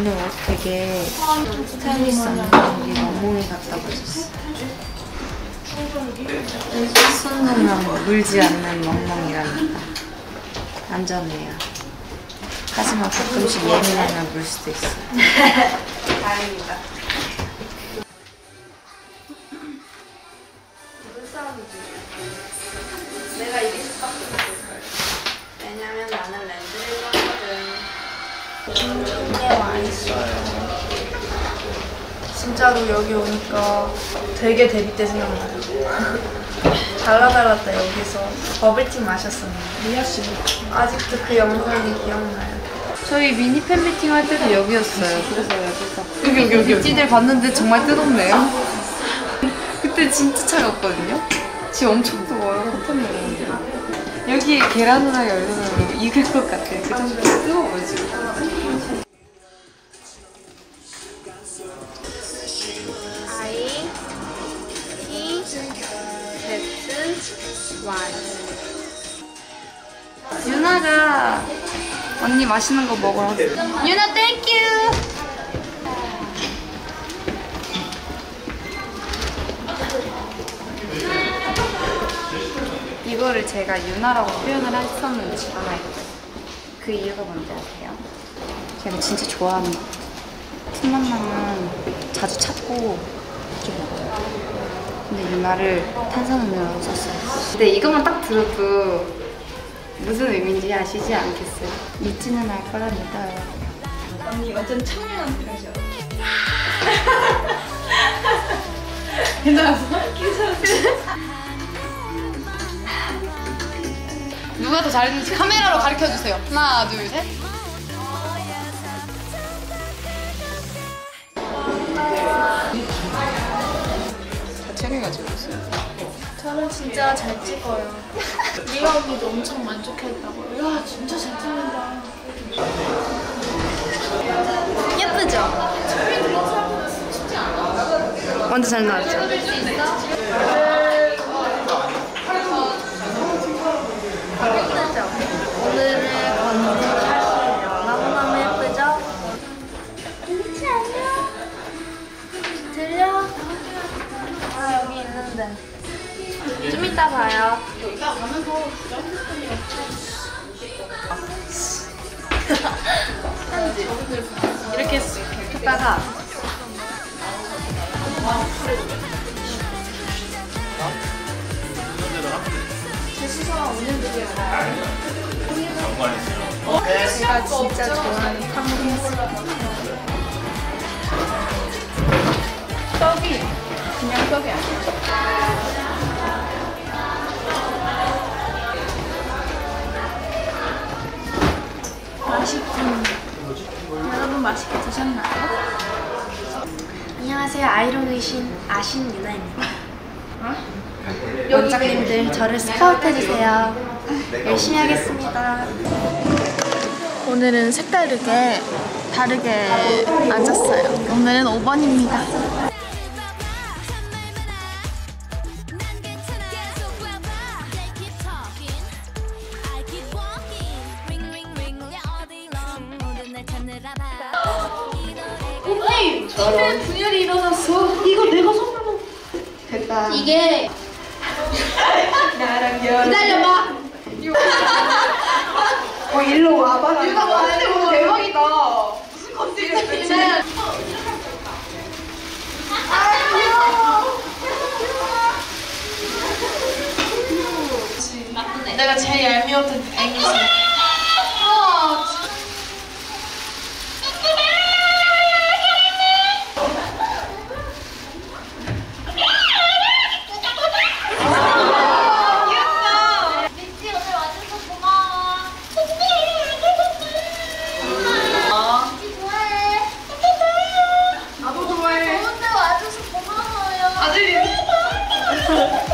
오늘 옷 되게 스타일리스트 언니 멍멍이 같다고 하셨어. 손으로만 물지 않는 멍멍이라니까. 안전해요. 하지만 가끔씩 예민하면 물 수도 있어. 다행이다. 내가 이길 수밖에 없을걸. 왜냐면 나는 렌즈를 썼거든. 이게 와 있어요. 진짜로 여기 오니까 되게 데뷔 때 생각나요. 달라달랐다 여기서 버블티 마셨었는데 리아씨 아직도 그 영상이 기억나요. 저희 미니 팬미팅 할 때도 여기였어요. 그래서 여기 찌들 봤는데 정말 뜨겁네요. 그때 진짜 차갑거든요. 지금 엄청 뜨거워요. 핫한데 여기 계란 후라이 열려면 익을 것 같아요. 그 정도로 뜨거워요 지금. I, T, Z, Y. 유나가 언니 맛있는 거 먹으라고. 유나 땡큐. 이거를 제가 유나라고 표현을 했었는지 알아요. 그 이유가 뭔지 아세요? 제가 진짜 좋아하는 거. 틈만 나면 자주 찾고 좀 먹어요. 근데 유나를 탄산음료라고 썼어요. 근데 이것만 딱 들어도 무슨 의미인지 아시지 않겠어요? 믿지는 알 거라 믿어요. 언니 완전 청량한 표정이죠. 괜찮았어? 누가 더 잘했는지 카메라로 가르쳐주세요. 하나, 둘, 셋. 다 챙겨가지고 있어요. 저는 진짜 잘 찍어요. 리아 언니도 엄청 만족했다고요. 야 진짜 잘 찍는다. 예쁘죠? 완전 잘 나왔죠? 오늘의 건지 사실이요. 너무너무 예쁘죠? 그렇지 않냐? 들려? 아 여기 있는데. 좀 이따 봐요. 이렇게 했다가 제 수서가 오늘들이 제가 진짜 좋아하는 탕후루. 떡이 그냥 떡이 아니에요. 맛있군. 여러분 맛있게 드셨나요? 안녕하세요. 아이론의신 아신 유나입니다. 원장님들 저를 스카우트 해주세요. 열심히 하겠습니다. 오늘은 색다르게 다르게 앉았어요. 오늘은 5번입니다. 언니! 집에 분열이 일어났어. 이거 내가 선물로. 됐다. 이게 나랑 연. 기다려봐. 일로 와봐라. 이거 봤는데 뭐 대박이다. 무슨 컨셉이야? 내가 제일 얄미웠던 앵글. 나도 좋아해. 좋은데 와줘서 고마워요. 아들이.